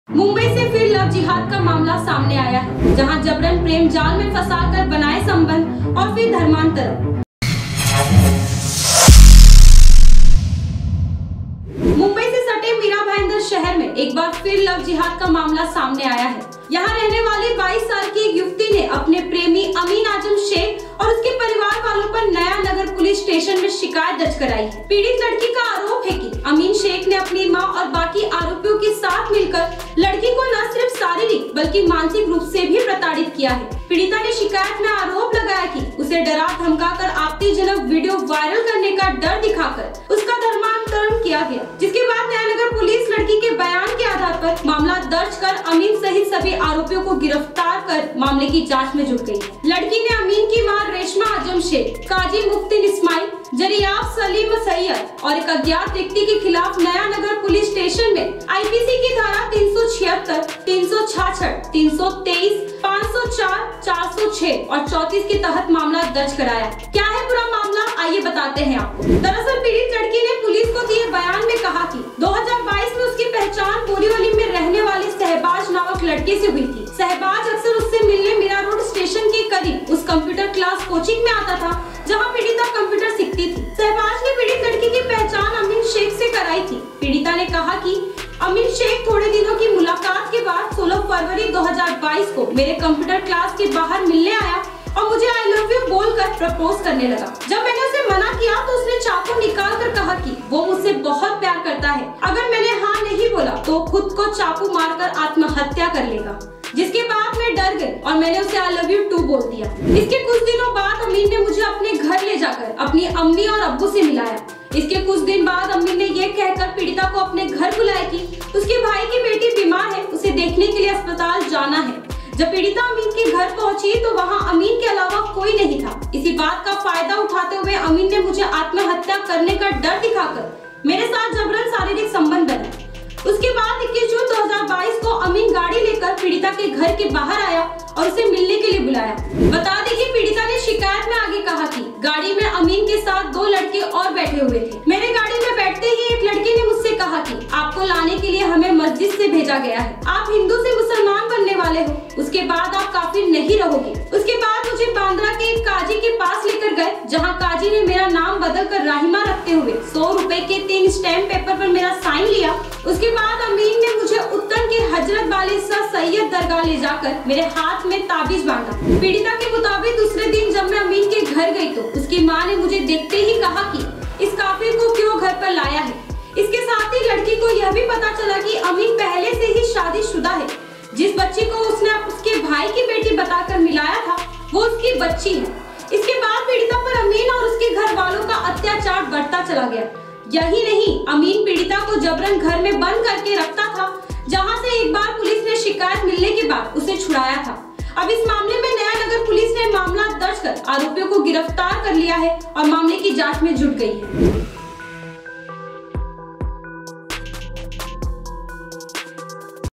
मुंबई से फिर लव जिहाद का मामला सामने आया है, जहां जबरन प्रेम जाल में फंसाकर बनाए संबंध और फिर धर्मांतरण। मुंबई से सटे मीरा भाईंदर शहर में एक बार फिर लव जिहाद का मामला सामने आया है। यहाँ रहने वाली 22 साल की एक युवती ने अपने प्रेमी अमीन आजम शेख और उसके परिवार वालों पर नया नगर पुलिस स्टेशन में शिकायत दर्ज कराई है। पीड़ित लड़की का आरोप है कि अमीन शेख ने अपनी मां और बाकी आरोपियों के साथ मिलकर लड़की को न सिर्फ शारीरिक बल्कि मानसिक रूप से भी प्रताड़ित किया है। पीड़िता ने शिकायत में आरोप लगाया कि उसे डरा धमकाकर आपत्तिजनक वीडियो वायरल करने का डर दिखाकर उसका धर्मांतरण किया गया, जिसके बाद नयानगर पुलिस लड़की के बयान के आधार पर मामला दर्ज कर अमीन सहित सभी आरोपियों को गिरफ्तार कर मामले की जांच में जुट गई है। लड़की ने अमीन की मां रेशमा आजम शेख, काजी मुफ्तिन इस्माइल, जरियाब सलीम सैयद और एक अज्ञात व्यक्ति के खिलाफ नयानगर पुलिस स्टेशन में आईपीसी की धारा 376, 366, 323, 504, 406 और 34 के तहत मामला दर्ज कराया। क्या है पूरा मामला, आइए बताते हैं आपको। दरअसल पीड़ित लड़की ने पुलिस को दिए बयान में कहा कि 2022 में उसकी पहचान बोरीवली में रहने वाली सहबाज नामक लड़के से हुई थी। सहबाज अक्सर उससे मिलने मीरा रोड स्टेशन के करीब उस कंप्यूटर क्लास कोचिंग में आता था जहां पीड़िता कंप्यूटर सीखती थी। सहबाज ने पीड़ित लड़की की पहचान अमीन शेख से कराई थी। पीड़िता ने कहा कि अमीन शेख थोड़े दिनों की मुलाकात के बाद 16 फरवरी 2022 को मेरे कंप्यूटर क्लास के बाहर मिलने आया और मुझे आई लव यू बोलकर प्रपोज करने लगा। जब मैंने उसे मना किया तो उसने चाकू निकाल कर कहा कि वो मुझसे बहुत प्यार करता है, अगर मैंने हाँ नहीं बोला तो खुद को चाकू मारकर आत्महत्या कर लेगा। जिसके बाद मैं डर गई और मैंने उसे आई लव यू टू बोल दिया। इसके कुछ दिनों बाद अमीन ने मुझे अपने घर ले जाकर अपनी अम्मी और अब्बू से मिलाया। इसके कुछ दिन बाद अमीन ने ये कहकर पीड़िता को अपने घर बुलाया कि उसके भाई की बेटी बीमार है, उसे देखने के लिए अस्पताल जाना है। जब पीड़िता अमीन के घर पहुंची तो वहां अमीन के अलावा कोई नहीं था। इसी बात का फायदा उठाते हुए अमीन ने मुझे आत्महत्या करने का डर दिखाकर मेरे साथ जबरन शारीरिक संबंध बनाया। उसके बाद 21 जून 2022 को अमीन गाड़ी लेकर पीड़िता के घर के बाहर आया और उसे मिलने के लिए बुलाया। बता दें कि पीड़िता ने शिकायत में आगे कहा कि गाड़ी में अमीन के साथ 2 लड़के और बैठे हुए थे। मेरे गाड़ी में बैठते ही एक लड़के ने मुझसे कहा कि आपको लाने के लिए हमें मस्जिद से भेजा गया है, आप हिंदू से मुसलमान बनने वाले हो, उसके बाद आप काफिर नहीं रहोगे। उसके बाद मुझे बांद्रा के एक काजी के पास लेकर गए, जहाँ काजी ने मेरा नाम बदल कर राहिमा रखते हुए 100 रुपए के 3 स्टैम्प पेपर पर मेरा साइन लिया। उसके बाद अमीन ने मुझे उत्तर के हजरत वाले सैयद दरगाह ले जाकर मेरे हाथ में ताबीज बांधा। पीड़िता के मुताबिक दूसरे दिन जब मैं अमीन के घर गई तो उसकी मां ने मुझे देखते ही कहा कि इस काफिर को क्यों घर पर लाया है। इसके साथ ही लड़की को यह भी पता चला कि अमीन पहले से ही शादीशुदा है। जिस बच्ची को उसने उसके भाई की बेटी बताकर मिलाया था वो उसकी बच्ची है। इसके बाद पीड़िता पर अमीन और उसके घर वालों का अत्याचार बढ़ता चला गया। यही नहीं, अमीन पीड़िता को जबरन घर में बंद करके रखता था, जहां से एक बार पुलिस ने शिकायत मिलने के बाद उसे छुड़ाया था। अब इस मामले में नयानगर पुलिस ने मामला दर्ज कर आरोपियों को गिरफ्तार कर लिया है और मामले की जांच में जुट गई है।